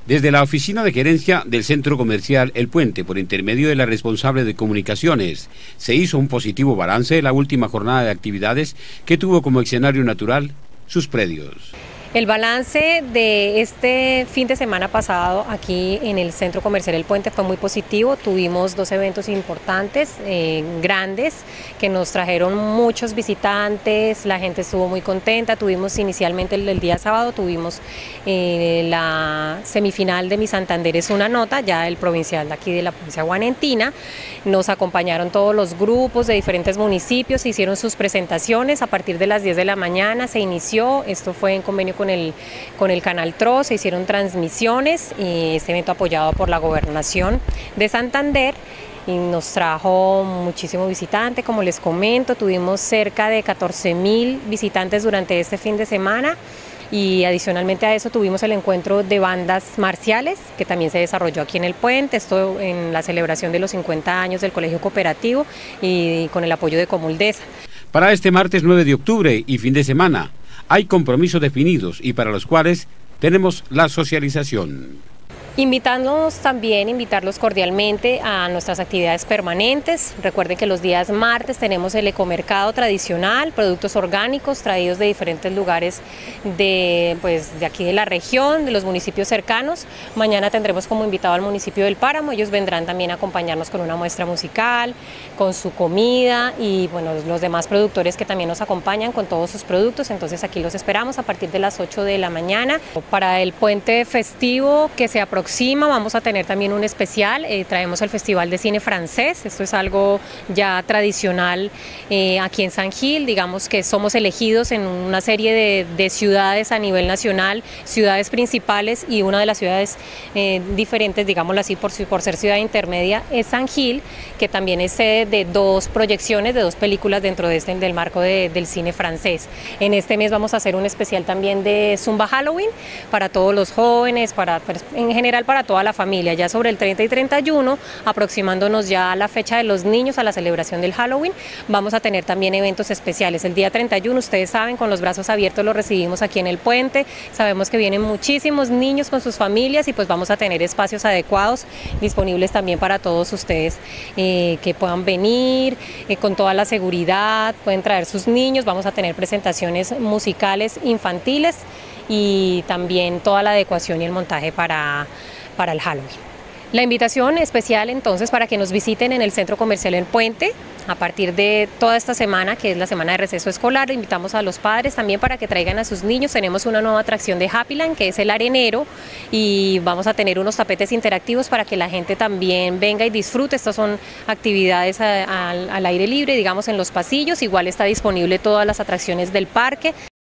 Desde la oficina de gerencia del centro comercial El Puente, por intermedio de la responsable de comunicaciones, se hizo un positivo balance de la última jornada de actividades que tuvo como escenario natural sus predios. El balance de este fin de semana pasado aquí en el Centro Comercial El Puente fue muy positivo. Tuvimos dos eventos importantes, grandes, que nos trajeron muchos visitantes, la gente estuvo muy contenta. Tuvimos inicialmente el día sábado, tuvimos la semifinal de Mi Santander es una nota, ya el provincial de aquí de la provincia guanentina. Nos acompañaron todos los grupos de diferentes municipios, se hicieron sus presentaciones a partir de las 10 de la mañana, se inició, esto fue en convenio con el canal TRO, se hicieron transmisiones y este evento apoyado por la Gobernación de Santander y nos trajo muchísimo visitante. Como les comento, tuvimos cerca de 14.000 visitantes durante este fin de semana y adicionalmente a eso tuvimos el encuentro de bandas marciales que también se desarrolló aquí en El Puente, esto en la celebración de los 50 años del Colegio Cooperativo y con el apoyo de Comuldesa. Para este martes 9 de octubre y fin de semana, hay compromisos definidos y para los cuales tenemos la socialización. Invitarlos cordialmente a nuestras actividades permanentes. Recuerden que los días martes tenemos el ecomercado tradicional, productos orgánicos traídos de diferentes lugares de aquí de la región, de los municipios cercanos. Mañana tendremos como invitado al municipio del Páramo, ellos vendrán también a acompañarnos con una muestra musical, con su comida y bueno, los demás productores que también nos acompañan con todos sus productos. Entonces aquí los esperamos a partir de las 8 de la mañana. Para el puente festivo que se aproxima, vamos a tener también un especial, traemos el Festival de Cine Francés, esto es algo ya tradicional aquí en San Gil, digamos que somos elegidos en una serie de ciudades a nivel nacional, ciudades principales y una de las ciudades diferentes, digámoslo así, por ser ciudad intermedia, es San Gil, que también es sede de dos proyecciones, de dos películas dentro de del marco del cine francés. En este mes vamos a hacer un especial también de Zumba Halloween para todos los jóvenes, en general para toda la familia, ya sobre el 30 y 31, aproximándonos ya a la fecha de los niños, a la celebración del Halloween, vamos a tener también eventos especiales. El día 31, ustedes saben, con los brazos abiertos los recibimos aquí en El Puente, sabemos que vienen muchísimos niños con sus familias y pues vamos a tener espacios adecuados disponibles también para todos ustedes que puedan venir con toda la seguridad, pueden traer sus niños, vamos a tener presentaciones musicales infantiles y también toda la adecuación y el montaje para el Halloween. La invitación especial entonces para que nos visiten en el Centro Comercial El Puente a partir de toda esta semana, que es la semana de receso escolar. Invitamos a los padres también para que traigan a sus niños. Tenemos una nueva atracción de Happyland, que es el arenero, y vamos a tener unos tapetes interactivos para que la gente también venga y disfrute. Estas son actividades al aire libre, digamos en los pasillos. Igual está disponible todas las atracciones del parque.